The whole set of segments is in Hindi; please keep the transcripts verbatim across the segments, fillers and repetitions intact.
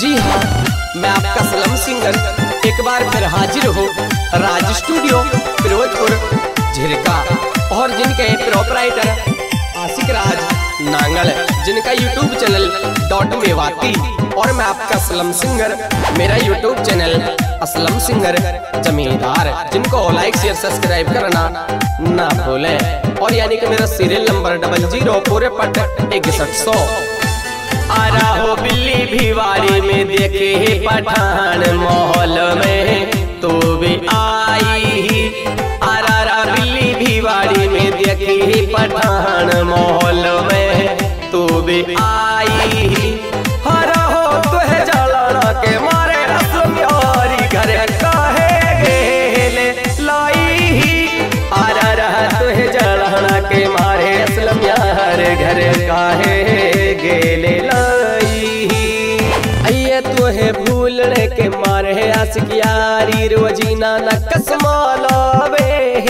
जी हाँ, मैं आपका सलम सिंगर एक बार फिर हाजिर हो राज स्टूडियो फिरोजपुर झिरका, और जिनके प्रोपराइटर आशिक राज नांगल, जिनका यूट्यूब चैनल डॉट मेवाती, और मैं आपका सलम सिंगर, मेरा यूट्यूब चैनल असलम सिंगर जमींदार, जिनको लाइक शेयर सब्सक्राइब करना ना भूलें। और यानी कि मेरा सीरियल नंबर डबल जीरो पूरे पट इकसठ सौ। आ रहा बिल्ली भिवाड़ी में देखे पठान माहौल में तो भी आई। आ रहा बिल्ली भिवाड़ी में देखे पठान माहौल में तो भी आई। हरा हो तो है जलाना के मारे असम यारी घर काहे गेले लाई। आ रहा तो है जलाना के मारे असलम यार घर काहे गेले तो है भूलने के मारे आशिक यारी रोजीना न कसमालावे।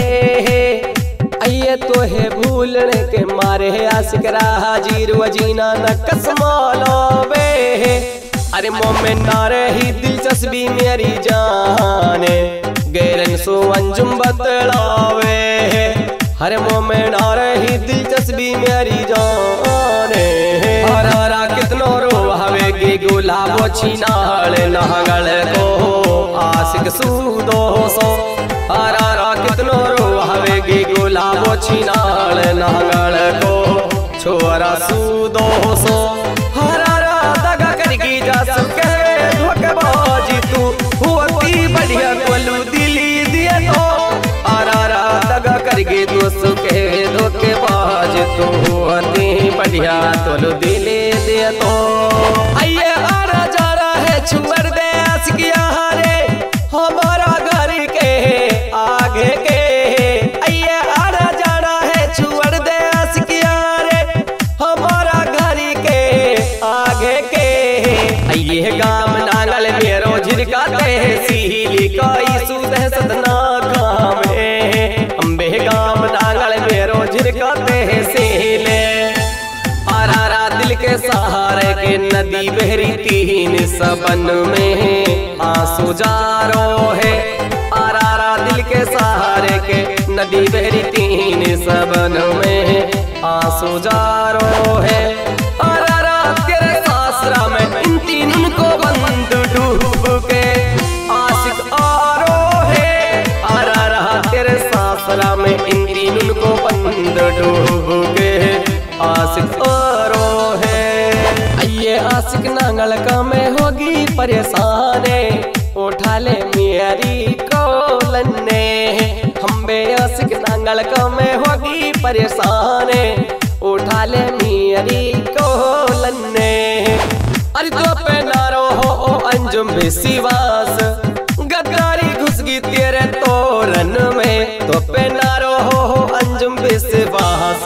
अये तो है भूलने के मारे आशिक राजी रोजीना न कसमालावे। अरे मोमें ना रही दिलचस्पी मेरी जाने गैरन सो अंजुम बतलावे। हरे मोमें ना रही दिलचस्पी मेरी जाने हरा कितनो रोहावे के गुलाबो छिनाल नहगल को आशिक सूदो सो। हरा कितनो रोहावे के गुलाबो छिनाल नहगल को छोरा सूदो सो। हरा दगा करगी जा सके धोखेबाजी तू होती बढ़िया कोलू दिली दिए तो। हरा दगा करगी दोस्त के धोखेबाज तू होती बढ़िया तोलू दिली दिए तो। आइए आरा जा रहा है छुअर दे आशिक यारे हमारा घर के आगे के। आइए आरा जा रहा है छुअर दे आशिक यारे हमारा घर के आगे के। आइए गाम नांगल मेरो झिरका तहसील काई सुदह सदना गाम है। अम्बे गाम नांगल मेरो झिरका तहसील आरा दिल के सहारे के नदी बहरी तीन सबन में आंसू जारो है। आरा दिल के सहारे के नदी बहरी तीन सबन में आंसू जारो है। आरा तेरे सासरा में इन तीन को बंद डूब के आशिक आरो है। आरा तेरे सासरा में इन तीन को बंद डूब के आशिक आरो है। ये आशिक नांगल का में होगी परेशाने उठा ले मेरी कोलने। हम बे आशिक नांगल का में होगी परेशाने उठा ले मेरी कोलने। अरे तो पे नारो हो अंजुम विश्वास गद्दारी घुस गई तेरे तोरन में। तो पे नारो हो अंजुम विश्वास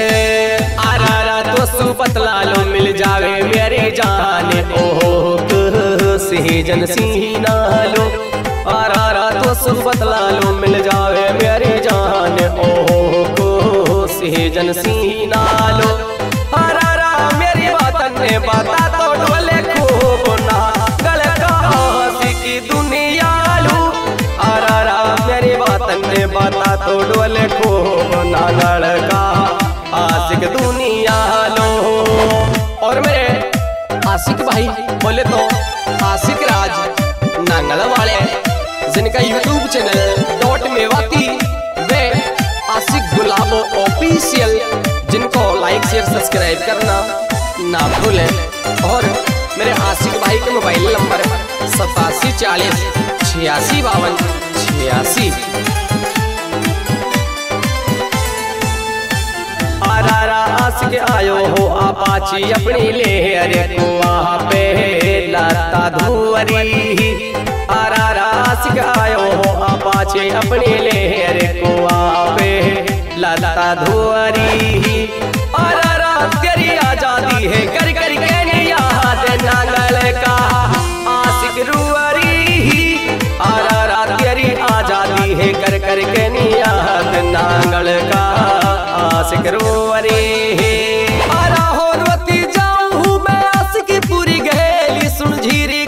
पतला लो मिल जावे मेरी जाने ओह सीजन सीना लो। आरा तो सुख बतला लो मिल जावे मेरी जाने ओह सीजन सीना लो। आरा मेरी बात ने बता तो डोले खूब ना गल का की दुनिया लो। आरा मेरी बात ने बता तो डोले खूब ना गल का आशिक दुनिया लो। और मेरे आशिक भाई बोले तो आशिक राज नांगल वाले, जिनका यूट्यूब चैनल डॉट मेवाती वे आशिक गुलाबो ऑफिशियल, जिनको लाइक शेयर सब्सक्राइब करना ना भूलें। और मेरे आशिक भाई के मोबाइल नंबर सतासी चालीस छियासी बावन छियासी। आरा आशिक आयो हो अपाची अपनी ले अरे को वहाँ पे लाता धुअरी। आरा आशिक आयो हो अपाची अपनी ले अरे को वहाँ पे लाता धुअरी। आरा तेरी आजादी है कर कर के याद नांगल का आशिक रुअरी। आरा तेरी आजादी है कर कर के याद नांगल का आशिक रुअरी। आरा हो रोती जाऊं मैं आशिक पूरी गहेली सुन झीरी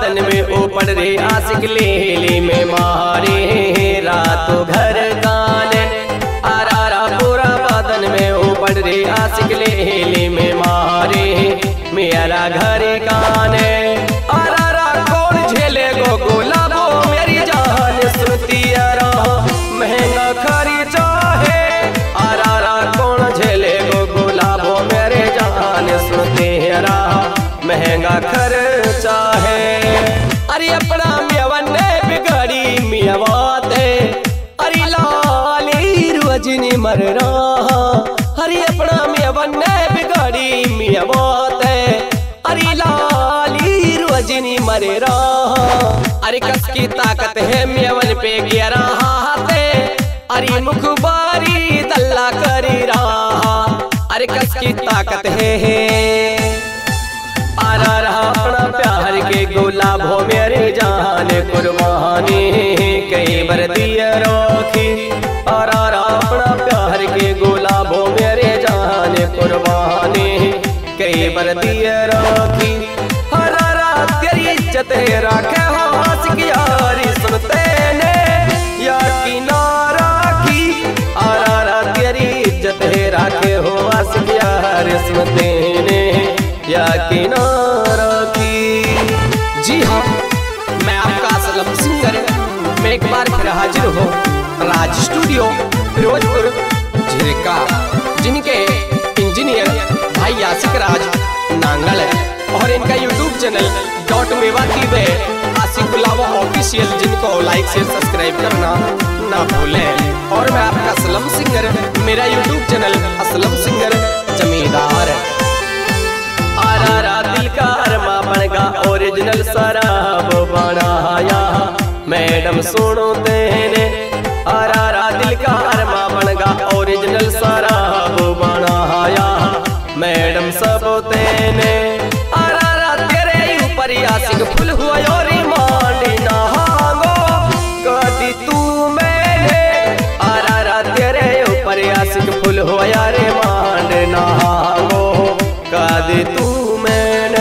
बादन में ऊपर रे आशिक लेली में मारे रातों घर गाने आरारा पूरा बादन में ऊपर रे आशिक लेली में मारे मेरा घर गाने आरारा कौन झेले गो गुलाबो मेरी जान सुनती यारा महंगा खर्चा है आरारा कौन झेले गो गुलाबो मेरे जान सुनते यारा महंगा खर्चा है। अरे अपना मियावन ने बिगड़ी मियावाते अरे लाली रजनी मर रहा अरे अपना मियावन ने बिगड़ी मियावाते अरे लाली रजनी मर रहा अरे कस की ताकत है मियावन पे गिरा हाथे अरे मुखबारी दल्ला करी रहा अरे कस की ताकत है, है। आरा रहा अपना प्यार के गुलाब हो मेरे जान कुर्बानी कई बार दिया रोखी आरा रहा अपना प्यार के गुलाब हो मेरे जान कुर्बानी कई बार दिया रोखी हरा रात तेरी इज्जत राखे हो आशिक यारी सुनते ने या किनारा की आरा रात तेरी इज्जत राखे हो आशिक यारी सुनते ने या किनारा की। जी हाँ, मैं आपका असलम सिंगर मैं एक बार फिर हाजिर हूँ राज स्टूडियो फिरोजपुर झिरका, जिनके इंजीनियर भाई आशिक राज नांगल और इनका YouTube channel dot Mewa TV Ashiq Gulabo official, जिनको लाइक शेयर सब्सक्राइब करना ना भूलें। और मैं आपका असलम सिंगर, मेरा YouTube channel Aslam singer Zamindar. आरारा दिल का अरमा बनगा ओरिजिनल शराब बनाया मैडम सुनो तेने आरारा दिल का अरमा बनगा ओरिजिनल शराब बनाया मैडम सब तेने आरारा तेरे ऊपर आशिक फुल हुआ और मांडी नहागो कदी तू मैंने आरारा तेरे ऊपर आशिक फुल हुआ रे मांड नहागो कदी तू मैंने।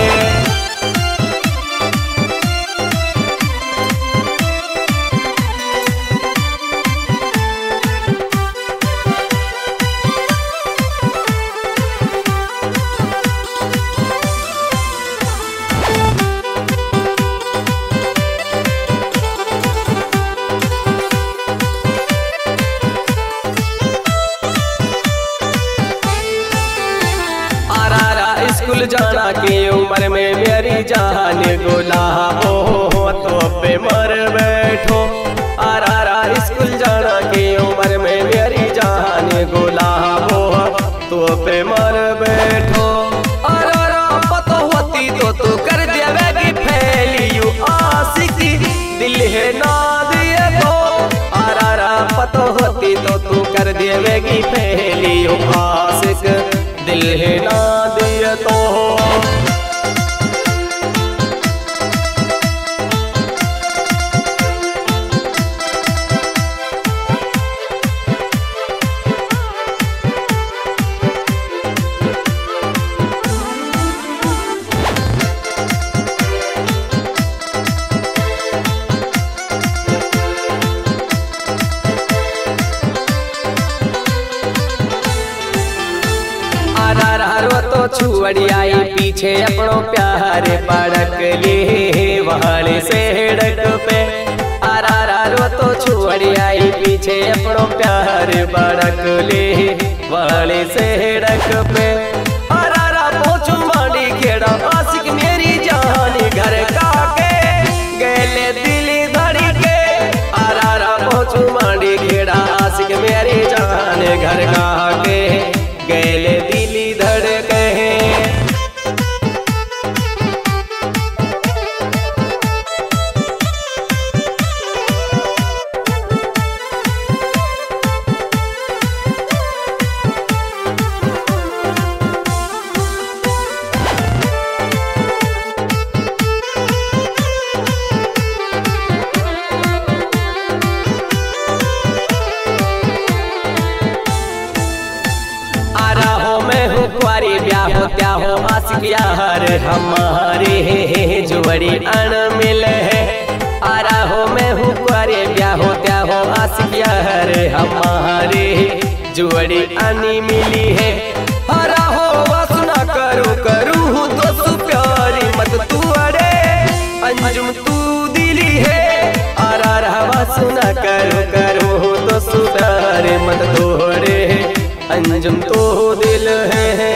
स्कूल जाना की उम्र में मेरी जान गुलाबो तो पे मर बैठो आरारा स्कूल जाना की उम्र में मेरी जान गुलाबो तो पे मर बैठो आरारा पता होती तो तू कर देवेगी फैलियो आशिकी दिल है ना दिए तो आरारा पता होती तो तू कर देवेगी फैलियो आशिक दिल है ना दिए तो। तो छुअड़ी आई पीछे अपनो प्यार पड़क ले वाले से डक पे आरारा रो तो छुअड़ी आई पीछे अपनो प्यार पड़क ले वाले से डक पे आरारा पहुंच मांडी खेड़ा आशिक मेरी जान घर का के गले दिल धड़ी के आरारा पहुंच मांडी खेड़ा आशिक मेरी जान घर का के गले दिल धड़ त्या हो आशिक यार हमारे जुड़ी अनमिल है। आरा हो मैं हूँ कुआरे ब्याह हो त्या हो आशिक यार हमारे जुड़ी अनी मिली है। हरा हो वासना करू करू तो सु प्यारी मत तू अड़े अंजुम तू दिली है। आरा रहा वासना करू करू तो सु प्यारी मत तू अड़े अंजुम तो दिल है।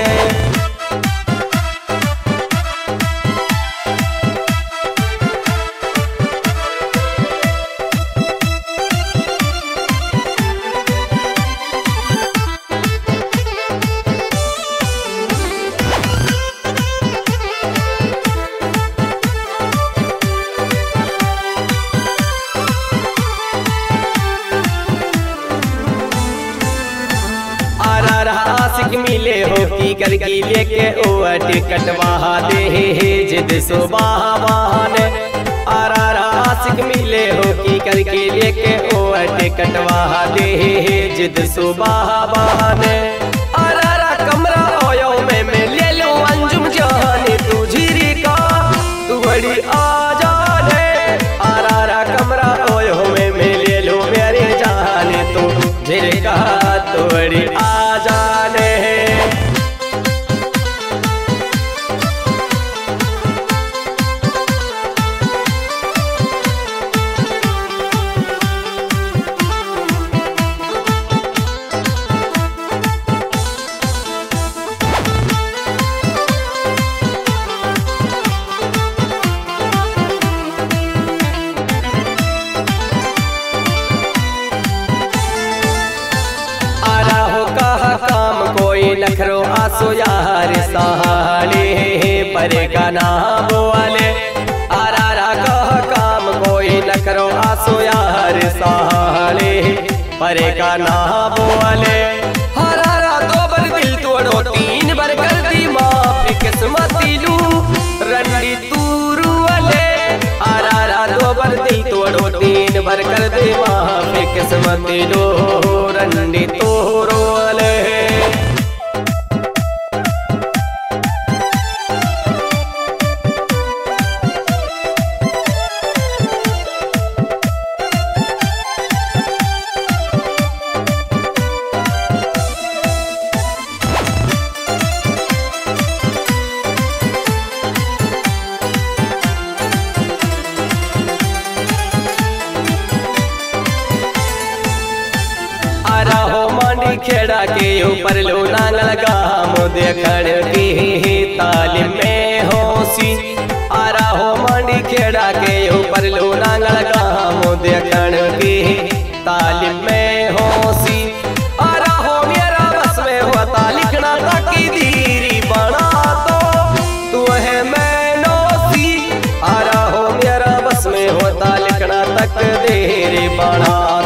आशिक मिले हो की करके लेके ओ टिकटवा दे जिद सुबह बहाने। आरा आशिक मिले हो की करके लेके ओ टिकटवा दे जिद सुबह बहाने। आरा कमरा ओयो में मैं ले लो अंजुम जाने तू झीरी का तू बड़ी आ जाने। आरा कमरा ओयो में मैं ले लो मेरे जाने तू झीरी का तू बड़ी आ जाने। नखरो आसो यार सहाले परे का ना बोले। आरा रा कह काम कोई नखरो आसो यार सहाले परे का ना बोले। हरा रा दो बर दिल तोड़ो तीन बार कर दी माफ किस्मती लू रंडी तूरू वाले। आरा रा दो बर दिल तोड़ो तीन बार कर दी माफ किस्मती लू रंडी तोरो वाले। खेड़ा के ऊपर लो नांगल गाम देखण की तालीम में होसी। आरा हो मांडी खेड़ा के ऊपर लो नांगल गाम देखण की तालीम में होसी। आरा हो मेरा बस में होता लिखना ताकि धीरी बना तो तू है मैं नोसी। आरा हो मेरा बस में होता लिखना तक देरी बना